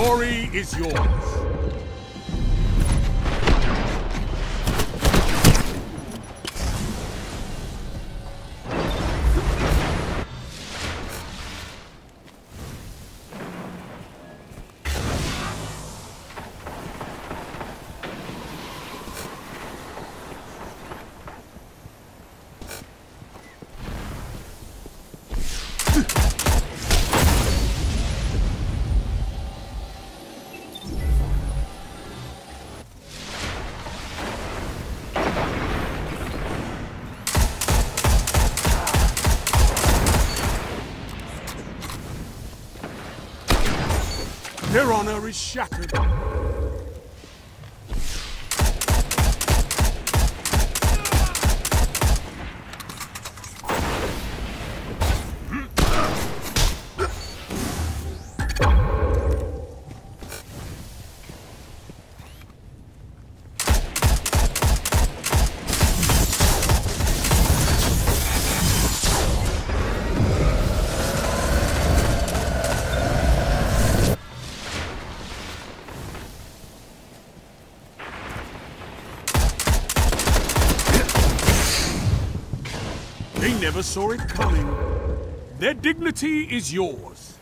Glory is yours. Their honor is shattered. They never saw it coming. Their dignity is yours.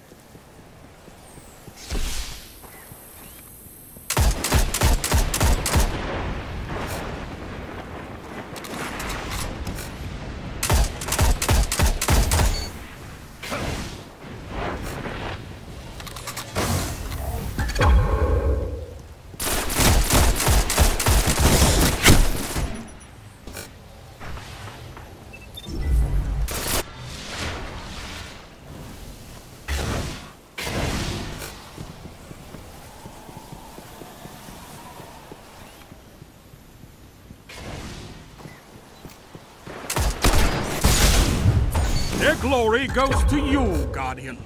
Their glory goes to you, Guardian.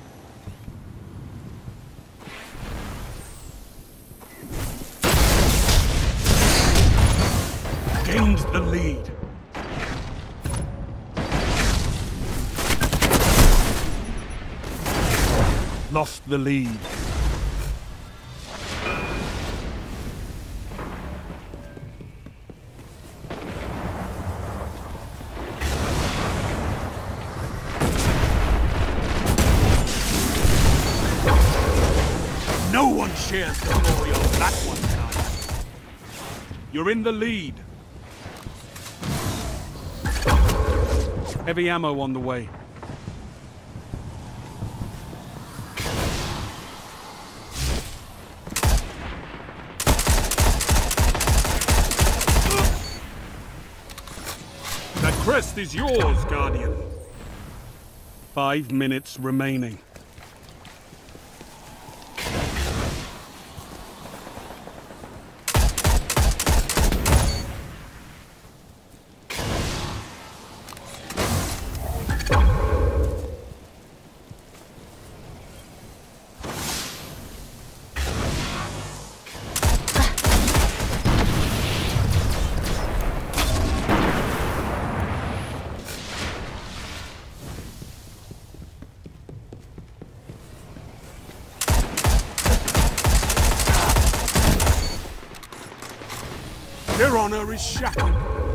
Gained the lead. Lost the lead. No one shares the glory of that one, Guardian. You're in the lead. Heavy ammo on the way. That crest is yours, Guardian. 5 minutes remaining. Their honor is shattered.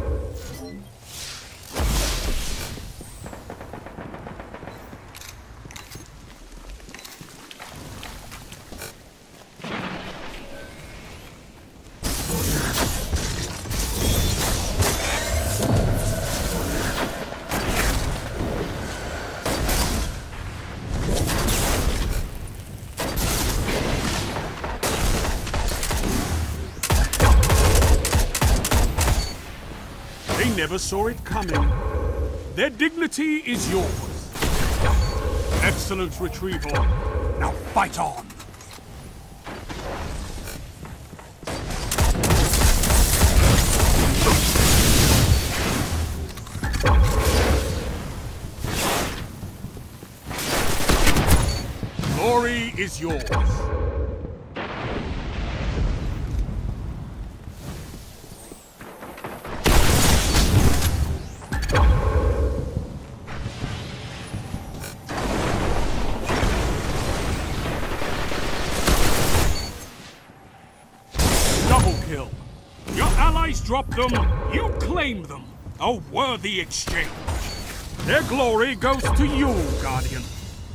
They never saw it coming. Their dignity is yours. Excellent retrieval. Now fight on. Glory is yours. drop them, you claim them. A worthy exchange. Their glory goes to you, Guardian.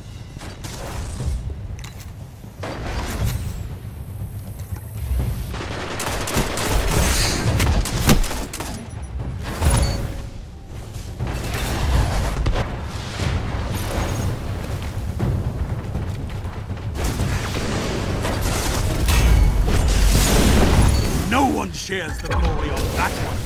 No one shares the glory on that one.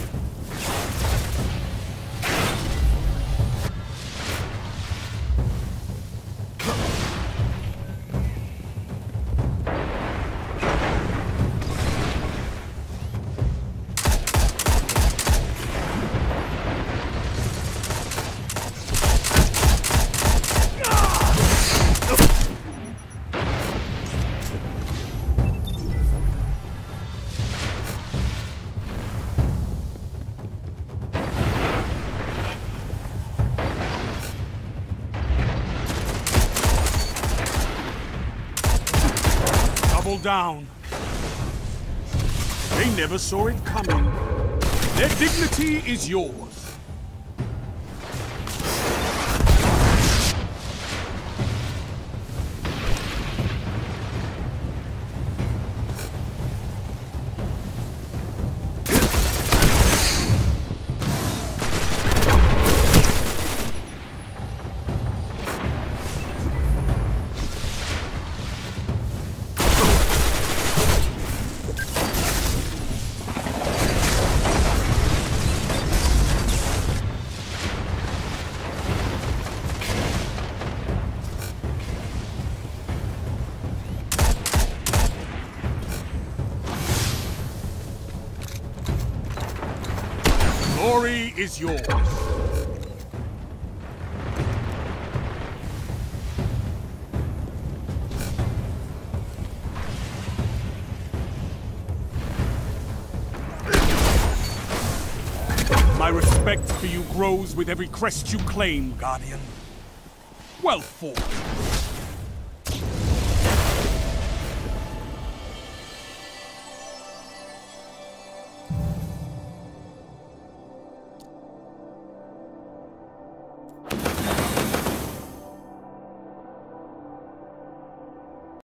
Double down. They never saw it coming. Their dignity is yours. Glory is yours. My respect for you grows with every crest you claim, Guardian. Well fought.